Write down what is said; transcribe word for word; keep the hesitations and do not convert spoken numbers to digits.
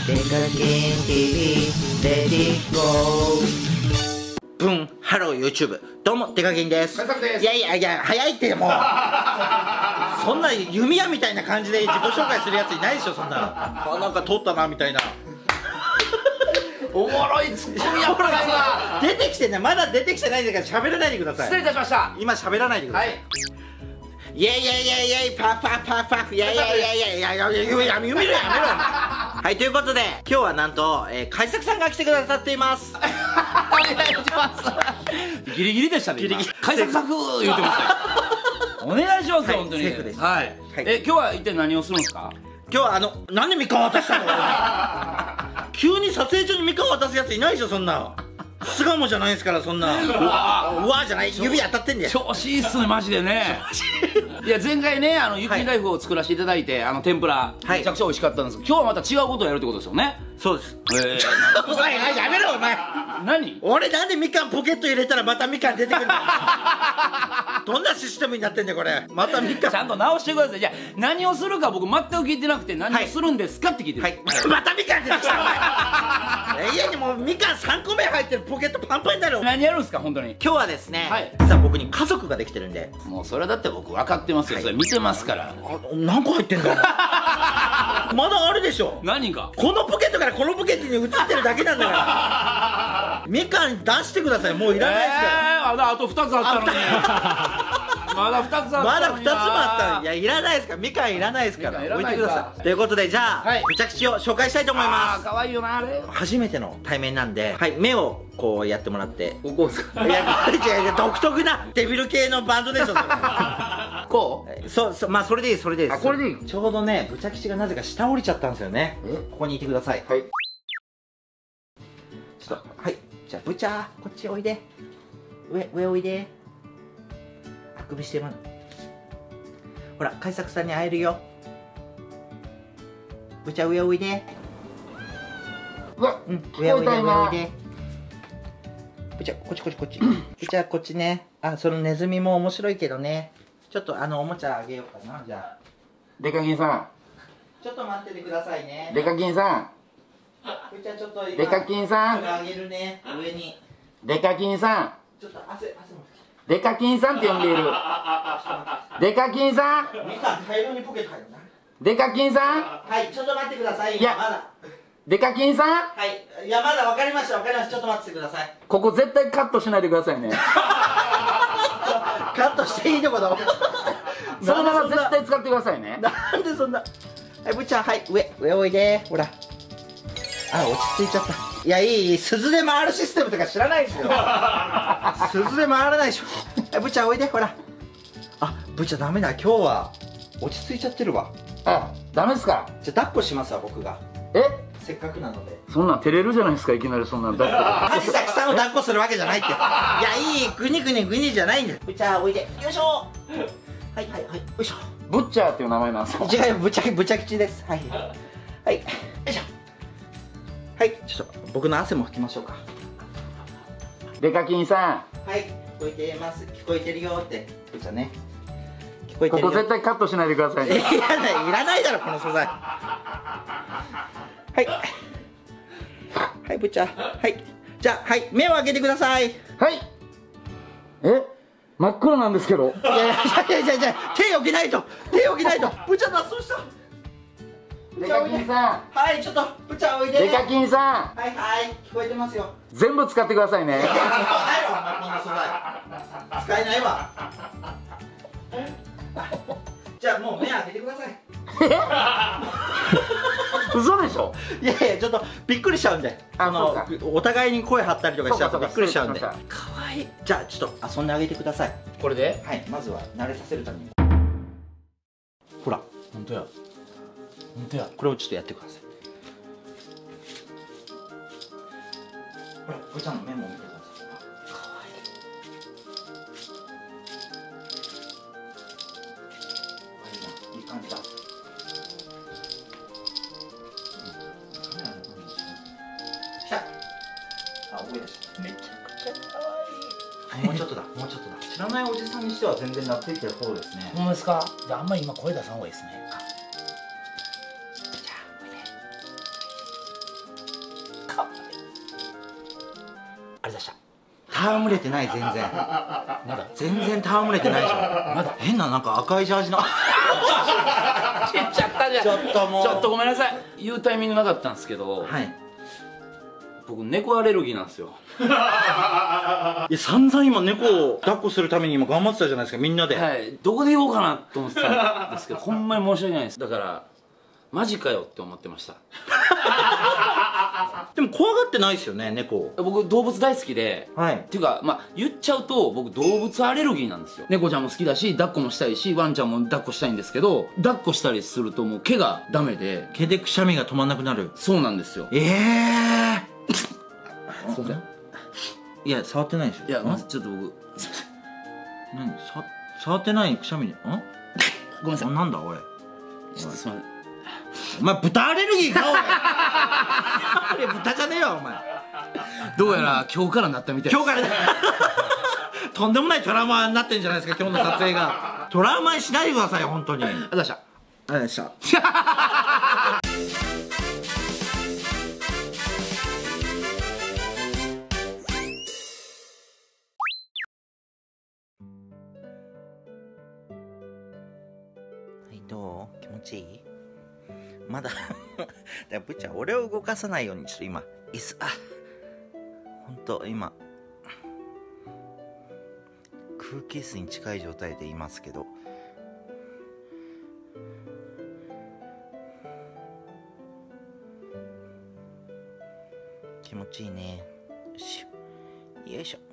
デカキン ティービー レディゴー。ブンハロー YouTube、 どうもデカキンです。いやいやいや早いってもうそんな弓矢みたいな感じで自己紹介するやついないでしょ。そんなあなんか通ったなみたいなおもろいツッコミやっぱり出てきてね、まだ出てきてないんだから喋らないでください。 失礼いたしました。 今喋らないでください。はい、イエイイエイイエイイエイパフパフパフパフイエイイエイイエイイエイイエイやめろやめろやめろ。はい、ということで今日はなんと、えー、海作さんが来てくださっています。お願いします。 ギリギリでしたね。ギリギリ海作作言ってましたよ。お願いします、本当に。セーフです。はい。え、今日は一体何をするんですか？ 今日はあの、なんでみかん渡したの？急に撮影中にみかん渡すやついないでしょ、そんな。巣鴨じゃないですから、そんな。うわうわじゃない、指当たってんだよ。 調子いいっすね、マジでね。いや、前回ね、あの雪見大福を作らせていただいて、あの天ぷらめちゃくちゃ美味しかったんですけど、今日はまた違うことをやるってことですよね。 そうです。ええ、お前やめろお前。何？俺なんでみかんポケット入れたらまたみかん出てくるんだよ。どんなシステムになってんだよこれ。またみかんちゃんと直してください。じゃあ何をするか僕全く聞いてなくて、何をするんですかって聞いてる。はいまたみかん出てきたお前。家にもうみかんさんこめ入ってるポケットパンパンになる。何やるんですか本当に。今日はですね、実は僕に家族ができてるんで。もうそれだって僕分かってますよ。それ見てますから。 何個入ってんだよ。まだあるでしょ。何かこのポケットからこのポケットに移ってるだけなんだからみかん出してください。もういらないですから。えー、あとふたつあったのにまだふたつあったのにまだふたつもあったのに。いやいらないですから、みかんいらないですから置いてください。ということでじゃあぶちゃ吉を紹介したいと思います。かわいいよなあれ。初めての対面なんで、はい、目をこうやってもらって。こうですか？いやいや独特なデビル系のバンドでしょそれ。こう？そうそう、まあそれでいいそれでいいです。これでいい。ちょうどねぶちゃ吉がなぜか下降りちゃったんですよね。ここにいてください。はい、ちょっとはい、じゃあぶちゃこっちおいで。上上おいで。あくびしてる。ほら海作さんに会えるよ。ぶちゃ上おいで。うわ、うん、上おいで上おいで。ぶちゃこっちこっちこっち。ぶちゃこっちね。あ、そのネズミも面白いけどね。ちょっとあのおもちゃあげようかな。じゃあデカキンさんちょっと待っててくださいね。デカキンさんぶちゃちょっと今デカキンさんあげるね。上にデカキンさんちょっと汗汗もデカキンさんって呼んでいる。デカキンさんみかん大量にポケット入るな。デカキンさんはいちょっと待ってください。いやまだデカキンさんはいいやまだ分かりました分かりました。ちょっと待っててください。ここ絶対カットしないでくださいね。カットしていいとこだ。そのまま絶対使ってくださいね。なんでそんな。はいぶっちゃんはい上上おいで。ほらあ落ち着いちゃった。いやいいいい鈴で回るシステムとか知らないですよ。鈴で回らないでしょ。はいぶっちゃんおいでほら。あぶっちゃんダメだ今日は落ち着いちゃってるわ。あダメですか。じゃあ抱っこしますわ僕が。えせっかくなので。そんなん照れるじゃないですかいきなりそんなん抱っこ。海作さんを抱っこするわけじゃないって。いやいいグニグニグニじゃないんだよ。ぶっちゃんおいでよいしょ。はいはいはいよいしょ。ブッチャーっていう名前なんですか。違うぶちゃぶちゃ吉です。はいはいよいしょ。はいちょっと僕の汗も拭きましょうか。デカキンさんはい聞こえてます聞こえてるよってぶっちゃんね聞こえてるよ。ここ絶対カットしないでくださいね。いらないいらないだろこの素材。はいはいぶっちゃんはいじゃあはい目を開けてください。はいえ真っ暗なんですけど。いやいやいやいやいや手置けないと手置けないと。ぶっちゃん脱走した。デカキンさんはいちょっとぶっちゃんおいで。デカキンさんはいはい聞こえてますよ。全部使ってくださいね。使えないわこんな素材使えないわ。じゃあもう目開けてください。嘘でしょ。いやいやちょっとびっくりしちゃうんで、あのお互いに声張ったりとかしちゃうとびっくりしちゃうんで。かわいい。じゃあちょっと遊んであげてください。これではいまずは慣れさせるために。ほら本当や本当や。これをちょっとやってください。ほらぶちゃんのメモを見てください。かわいい。いい感じだ。来た。あ、覚え出した。めちゃくちゃ可愛い。もうちょっとだ、もうちょっとだ。知らないおじさんにしては全然懐いてる方ですね。ほんですか。じゃああんまり今声出さん方がいいですね。じゃあ、おいで。 かわいい。あれでした。 戯れてない、全然。 まだ全然戯れてないでしょ。まだ変ななんか赤いジャージの。 ちっちゃったじゃん。 ちょっともうちょっとごめんなさい。言うタイミングなかったんですけど、 はい。 僕猫アレルギーなんですよ。 いや、散々今猫を抱っこするために今頑張ってたじゃないですか、みんなで。 はい。どこで言おうかなと思ってたんですけど、ほんまに申し訳ないです。だからマジかよって思ってました。 でも怖がってないですよね、猫。 僕動物大好きで、 はい。 っていうかまあ言っちゃうと僕動物アレルギーなんですよ。猫ちゃんも好きだし抱っこもしたいしワンちゃんも抱っこしたいんですけど、抱っこしたりするともう毛がダメで。 毛でくしゃみが止まんなくなる。 そうなんですよ。 ええー。 すいません。 いや、触ってないでしょ。 いやまずちょっと僕すいません。 何さ触ってないくしゃみで。んごめんなさい。 なんだおい。 ちょっとすいません。 お前豚アレルギーかおい。あれ豚じゃねえよお前。 どうやら今日からなったみたいです。 今日からとんでもないトラウマになってんじゃないですか、今日の撮影が。トラウマにしないでください、本当に。ありがとうございました。ありがとうございました。どう？気持ちいい？まだだぶっちゃん俺を動かさないようにちょっと今椅子、あほんと今空気椅子に近い状態でいますけど、気持ちいいね。よいしょよいしょ。